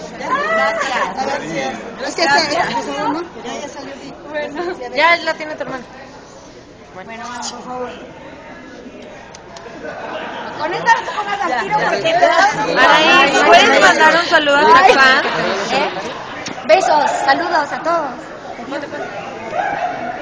Gracias. Es que ya salió. Bueno, ya la tiene tu hermano. Bueno, vamos, por favor. Con esta no te pongas al tiro porque Araí, ¿puedes mandar un saludo a tu fan? Besos, saludos a todos.